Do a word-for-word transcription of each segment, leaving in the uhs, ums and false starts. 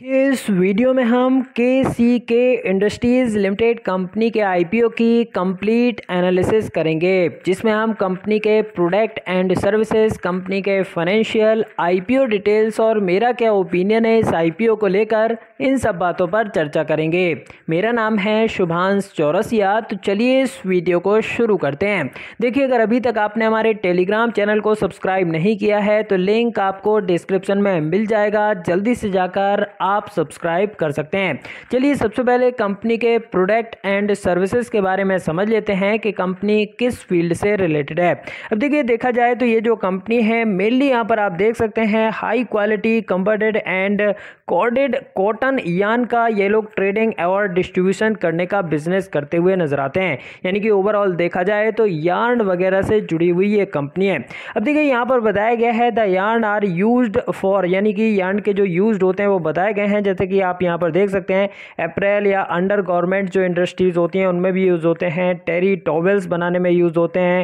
इस वीडियो में हम K C K industries limited company के आईपीओ की कंप्लीट एनालिसिस करेंगे, जिसमें हम कंपनी के प्रोडक्ट एंड सर्विसेज, कंपनी के फाइनेंशियल, आईपीओ डिटेल्स और मेरा क्या ओपिनियन है इस आईपीओ को लेकर, इन सब बातों पर चर्चा करेंगे। मेरा नाम है शुभांश चौरसिया। तो चलिए इस वीडियो को शुरू करते हैं। देखिए, अगर अभी तक आपने हमारे टेलीग्राम चैनल को सब्सक्राइब नहीं किया है तो लिंक आपको डिस्क्रिप्शन में मिल जाएगा, जल्दी से जाकर आप सब्सक्राइब कर सकते हैं। चलिए सबसे पहले कंपनी के प्रोडक्ट एंड सर्विसेज के बारे में समझ लेते हैं कि कंपनी किस फील्ड से रिलेटेड है। अब देखिए, देखा जाए तो ये जो कंपनी है मेनली यहाँ पर आप देख सकते हैं high quality converted and corded cotton yarn का ये लोग ट्रेडिंग और डिस्ट्रीब्यूशन करने का बिजनेस करते हुए नजर आते हैं। यानी कि ओवरऑल देखा जाए तो यार्न वगैरह से जुड़ी हुई ये कंपनी है। अब देखिए, यहाँ पर बताया गया है the yarn are used for, यानी कि यार्न के जो यूज्ड होते हैं वो बताए गए हैं। जैसे कि आप यहाँ पर देख सकते हैं अप्रैल या अंडर गवर्नमेंट जो इंडस्ट्रीज होती हैं उनमें भी यूज़ होते हैं, टेरी टॉवेल्स बनाने में यूज़ होते हैं,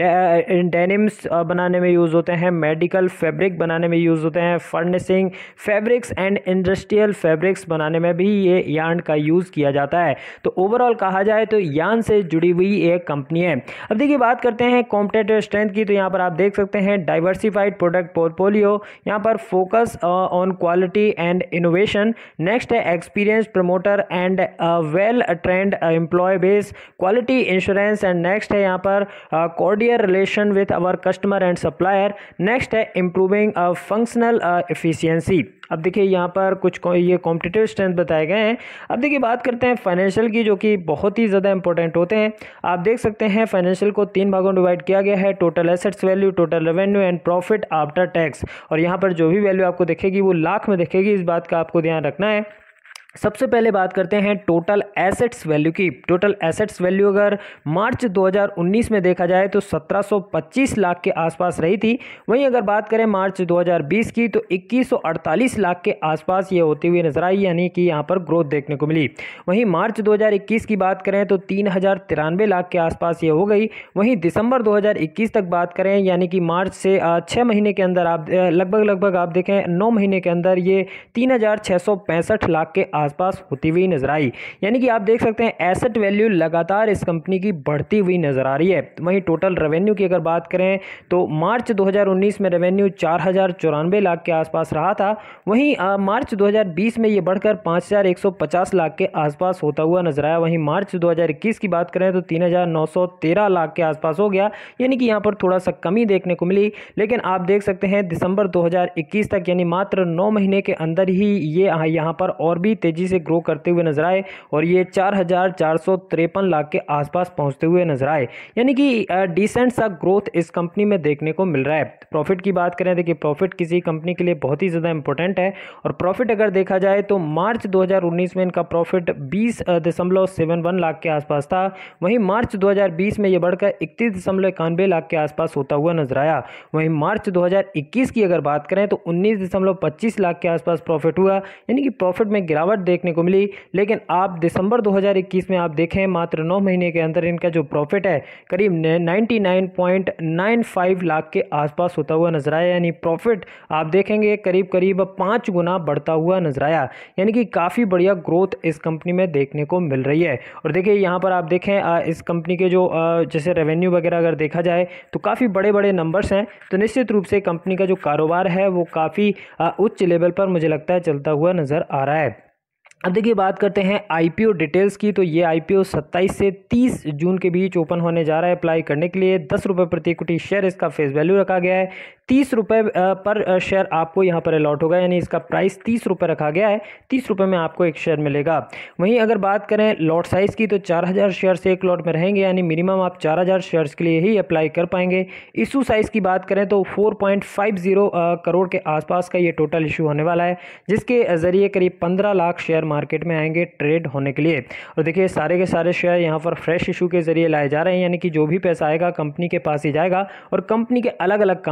डेनिम्स बनाने में यूज़ होते हैं, मेडिकल फैब्रिक बनाने में यूज़ होते हैं, furnishing fabrics and industrial fabrics बनाने में भी ये यार्न का यूज़ किया जाता है। तो ओवरऑल कहा जाए तो यार्न से जुड़ी हुई एक कंपनी है। अब देखिए, बात करते हैं कॉम्पिटिटिव स्ट्रेंथ की। तो यहाँ पर आप देख सकते हैं डाइवर्सिफाइड प्रोडक्ट पोर्टफोलियो, यहाँ पर focus on quality and innovation. Next है experience promoter and well trend employ base, quality insurance and next है यहाँ पर cordial relation with our customer and supplier. Next है इम्प्रूविंग फंक्शनल एफिशिएंसी। अब देखिए, यहाँ पर कुछ ये कॉम्पिटिटिव स्ट्रेंथ बताए गए हैं। अब देखिए, बात करते हैं फाइनेंशियल की, जो कि बहुत ही ज़्यादा इंपॉर्टेंट होते हैं। आप देख सकते हैं फाइनेंशियल को तीन भागों में डिवाइड किया गया है, total assets value, total revenue and profit after tax. और यहाँ पर जो भी वैल्यू आपको दिखेगी वो लाख में दिखेगी, इस बात का आपको ध्यान रखना है। सबसे पहले बात करते हैं टोटल एसेट्स वैल्यू की। टोटल एसेट्स वैल्यू अगर मार्च दो हज़ार उन्नीस में देखा जाए तो सत्रह सौ पच्चीस लाख के आसपास रही थी। वहीं अगर बात करें मार्च दो हज़ार बीस की तो इक्कीस सौ अड़तालीस लाख के आसपास ये होती हुई नजर आई, यानी कि यहाँ पर ग्रोथ देखने को मिली। वहीं मार्च दो हज़ार इक्कीस की बात करें तो तीन हज़ार तिरानवे लाख के आसपास ये हो गई। वहीं दिसंबर दो हज़ार इक्कीस तक बात करें, यानी कि मार्च से छः महीने के अंदर आप लगभग लगभग आप देखें नौ महीने के अंदर ये तीन हज़ार छः सौ पैंसठ लाख के आसपास होती हुई नजर आई। यानी कि आप देख सकते हैं एसेट वैल्यू लगातार इस कंपनी की बढ़ती हुई नजर आ रही है। वहीं टोटल रेवेन्यू की अगर बात करें तो मार्च दो हज़ार उन्नीस में रेवेन्यू चार हज़ार चौरानवे लाख के आसपास रहा था। वहीं आ, मार्च दो हज़ार बीस में ये बढ़कर पाँच हज़ार एक सौ पचास लाख के आसपास होता हुआ नजर आया। वहीं मार्च दो हज़ार इक्कीस की बात करें तो तीन हज़ार नौ सौ तेरह लाख के आसपास हो गया, यानी कि यहाँ पर थोड़ा सा कमी देखने को मिली। लेकिन आप देख सकते हैं दिसंबर दो हज़ार इक्कीस तक, यानी मात्र नौ महीने के अंदर ही ये यहाँ पर और भी तेजी से ग्रो करते हुए नजर आए और ये चार हजार चार सौ तिरपन लाख के आसपास पहुंचते हुए नजर आए। यानी कि डिसेंट सा ग्रोथ इस कंपनी में देखने को मिल रहा है। प्रॉफिट की बात करें, देखिए प्रॉफिट किसी कंपनी के लिए बहुत ही ज्यादा इंपॉर्टेंट है और प्रॉफिट अगर देखा जाए तो मार्च दो हज़ार उन्नीस में इनका प्रॉफिट बीस दशमलव सेवन वन लाख के आसपास था। वहीं मार्च दो हज़ार बीस में यह बढ़कर इकतीस दशमलव इक्यानवे लाख के आसपास होता हुआ नजर आया। वहीं मार्च दो हज़ार इक्कीस की अगर बात करें तो उन्नीस दशमलव पच्चीस लाख के आसपास प्रॉफिट हुआ, यानी कि प्रॉफिट में गिरावट देखने को मिली। लेकिन आप दिसंबर दो हज़ार इक्कीस में आप देखें मात्र नौ महीने के अंदर इनका जो प्रॉफिट है करीब निन्यानवे पॉइंट नौ पाँच लाख के आसपास होता हुआ नजर आया। यानी प्रॉफिट आप देखेंगे करीब करीब पाँच गुना बढ़ता हुआ नजर आया, यानी कि काफ़ी बढ़िया ग्रोथ इस कंपनी में देखने को मिल रही है। और देखिए, यहाँ पर आप देखें इस कंपनी के जो जैसे रेवेन्यू वगैरह अगर देखा जाए तो काफ़ी बड़े बड़े नंबर्स हैं। तो निश्चित रूप से कंपनी का जो कारोबार है वो काफ़ी उच्च लेवल पर मुझे लगता है चलता हुआ नजर आ रहा है। अब देखिए, बात करते हैं आईपीओ डिटेल्स की। तो ये आईपीओ सत्ताईस से तीस जून के बीच ओपन होने जा रहा है। अप्लाई करने के लिए दस रुपये प्रति इक्विटी शेयर इसका फेस वैल्यू रखा गया है। तीस रुपये पर शेयर आपको यहाँ पर अलॉट होगा, यानी इसका प्राइस तीस रुपये रखा गया है। तीस रुपये में आपको एक शेयर मिलेगा। वहीं अगर बात करें लॉट साइज़ की तो चार हज़ार शेयर से एक लॉट में रहेंगे, यानी मिनिमम आप चार हज़ार शेयर्स के लिए ही अप्लाई कर पाएंगे। इशू साइज़ की बात करें तो चार पॉइंट पाँच ज़ीरो करोड़ के आसपास का ये टोटल इशू होने वाला है, जिसके जरिए करीब पंद्रह लाख शेयर मार्केट में आएंगे ट्रेड होने के लिए। और देखिए, सारे के सारे शेयर यहाँ पर फ्रेश इशू के जरिए लाए जा रहे हैं, यानी कि जो भी पैसा आएगा कंपनी के पास ही जाएगा और कंपनी के अलग अलग कामों में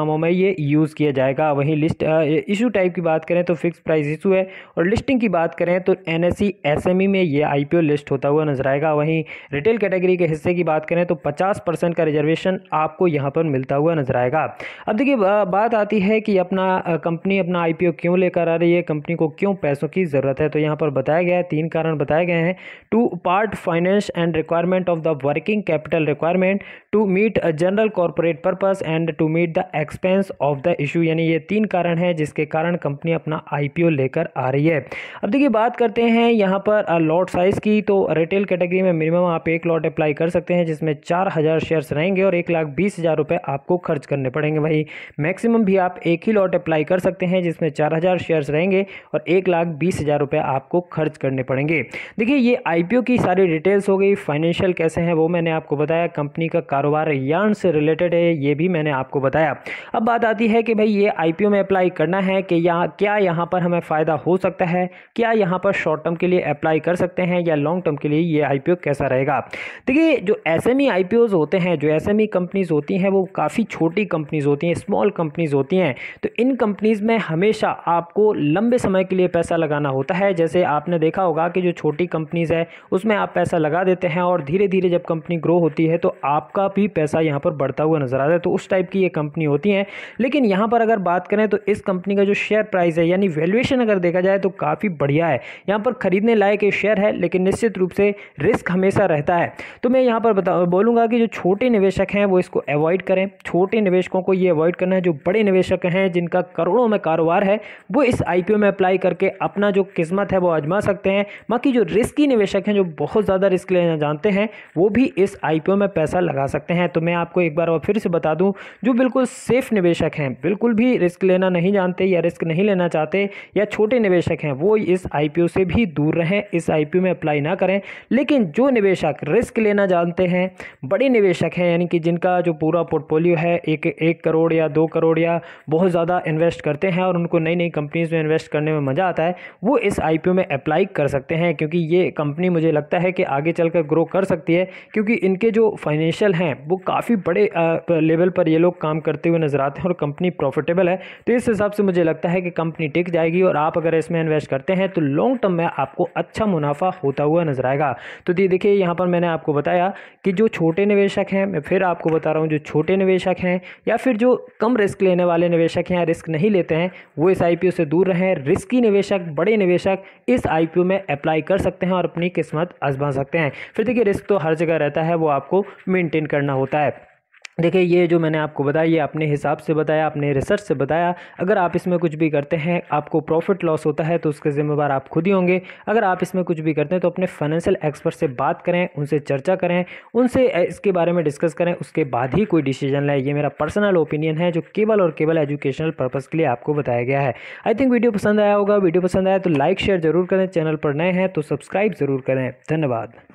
ये यूज़ किया जाएगा। वहीं लिस्ट इशू टाइप की बात करें तो फिक्स प्राइस इशू है, और लिस्टिंग की बात करें तो एनएसई एसएमई में ये आईपीओ लिस्ट होता हुआ नजर आएगा। वहीं रिटेल कैटेगरी के हिस्से की बात करें तो पचास परसेंट का रिजर्वेशन आपको यहाँ पर मिलता हुआ नजर आएगा। अब देखिए बात आती है कि अपना कंपनी अपना आईपीओ क्यों लेकर आ रही है, कंपनी को क्यों पैसों की ज़रूरत है। तो यहाँ पर बताया गया है, तीन कारण बताए गए हैं। To part finance and requirement of the working capital requirement, to meet a general corporate purpose and to meet the expense of the issue. यानी ये तीन कारण हैं जिसके कारण कंपनी अपना आईपीओ लेकर आ रही है। अब देखिए बात करते हैं यहाँ पर लॉट साइज़ की। तो रिटेल कैटेगरी में मिनिमम आप एक लॉट अप्लाई कर सकते हैं जिसमें चार हज़ार शेयर्स रहेंगे और एक लाख बीस हज़ार रुपये आपको खर्च करने पड़ेंगे। वही मैक्सिमम भी आप एक ही लॉट अप्लाई कर सकते हैं जिसमें चार हज़ार शेयर्स रहेंगे और एक लाख बीस हज़ार रुपये आपको खर्च करने पड़ेंगे। देखिए ये आईपीओ की सारी डिटेल्स हो गई। फाइनेंशियल कैसे हैं वो मैंने आपको बताया, कंपनी का कारोबार यार्न से रिलेटेड है ये भी मैंने आपको बताया। अब बात आती है कि भाई ये आईपीओ में अप्लाई करना है कि यहाँ क्या यहाँ पर हमें फ़ायदा हो सकता है, क्या यहाँ पर शॉर्ट टर्म के लिए अप्लाई कर सकते हैं या लॉन्ग टर्म के लिए ये आईपीओ कैसा रहेगा। देखिए जो एसएमई आईपीओज होते हैं, जो एसएमई कंपनीज होती हैं वो काफ़ी छोटी कंपनीज होती हैं, स्मॉल कंपनीज होती हैं। तो इन कंपनीज में हमेशा आपको लंबे समय के लिए पैसा लगाना होता है। जैसे आपने देखा होगा कि जो छोटी कंपनीज है उसमें आप पैसा लगा देते हैं और धीरे धीरे जब कंपनी ग्रो होती है तो आपका भी पैसा यहाँ पर बढ़ता हुआ नजर आता है। तो उस टाइप की ये कंपनी होती हैं। लेकिन यहाँ पर अगर बात करें तो इस कंपनी का जो शेयर प्राइस है यानी वैल्यूएशन अगर देखा जाए तो काफ़ी बढ़िया है। यहाँ पर खरीदने लायक ये शेयर है, लेकिन निश्चित रूप से रिस्क हमेशा रहता है। तो मैं यहाँ पर बता बोलूँगा कि जो छोटे निवेशक हैं वो इसको अवॉइड करें। छोटे निवेशकों को ये अवॉइड करना है। जो बड़े निवेशक हैं जिनका करोड़ों में कारोबार है वो इस आईपीओ में अप्लाई करके अपना जो किस्मत है वो आजमा सकते हैं। बाकी जो रिस्की निवेशक हैं, जो बहुत ज़्यादा रिस्क लेना जानते हैं, वो भी इस आईपीओ में पैसा लगा सकते हैं। तो मैं आपको एक बार और फिर से बता दूं, जो बिल्कुल सेफ निवेशक हैं, बिल्कुल भी रिस्क लेना नहीं जानते या रिस्क नहीं लेना चाहते या छोटे निवेशक हैं, वो इस आईपीओ से भी दूर रहें, इस आईपीओ में अप्लाई ना करें। लेकिन जो निवेशक रिस्क लेना जानते हैं, बड़े निवेशक हैं यानी कि जिनका जो पूरा पोर्टफोलियो है एक एक करोड़ या दो करोड़ या बहुत ज़्यादा इन्वेस्ट करते हैं और उनको नई नई कंपनीज में इन्वेस्ट करने में मज़ा आता है, वो इस आईपीओ में अप्लाई कर सकते हैं। क्योंकि ये कंपनी मुझे लगता है कि आगे चलकर ग्रो कर सकती है, क्योंकि इनके जो फाइनेंशियल हैं वो काफ़ी बड़े लेवल पर ये लोग काम करते हुए नजर आते हैं और कंपनी प्रॉफिटेबल है। तो इस हिसाब से मुझे लगता है कि कंपनी टिक जाएगी और आप अगर इसमें इन्वेस्ट करते हैं तो लॉन्ग टर्म में आपको अच्छा मुनाफा होता हुआ नजर आएगा। तो देखिए यहाँ पर मैंने आपको बताया कि जो छोटे निवेशक हैं, मैं फिर आपको बता रहा हूँ, जो छोटे निवेशक हैं या फिर जो कम रिस्क लेने वाले निवेशक हैं, रिस्क नहीं लेते हैं, वो इस आईपीओ से दूर रहें। रिस्की निवेशक, बड़े निवेशक इस आईपीओ में अप्लाई कर सकते हैं और अपनी किस्मत आजमा सकते हैं। फिर देखिए रिस्क तो हर जगह रहता है, वो आपको मेंटेन करना होता है। देखिए ये जो मैंने आपको बताया ये अपने हिसाब से बताया, अपने रिसर्च से बताया। अगर आप इसमें कुछ भी करते हैं, आपको प्रॉफिट लॉस होता है तो उसके जिम्मेदार आप खुद ही होंगे। अगर आप इसमें कुछ भी करते हैं तो अपने फाइनेंशियल एक्सपर्ट से बात करें, उनसे चर्चा करें, उनसे इसके बारे में डिस्कस करें, उसके बाद ही कोई डिसीजन लें। ये मेरा पर्सनल ओपिनियन है जो केवल और केवल एजुकेशनल पर्पज़ के लिए आपको बताया गया है। आई थिंक वीडियो पसंद आया होगा। वीडियो पसंद आया तो लाइक शेयर जरूर करें। चैनल पर नए हैं तो सब्सक्राइब जरूर करें। धन्यवाद।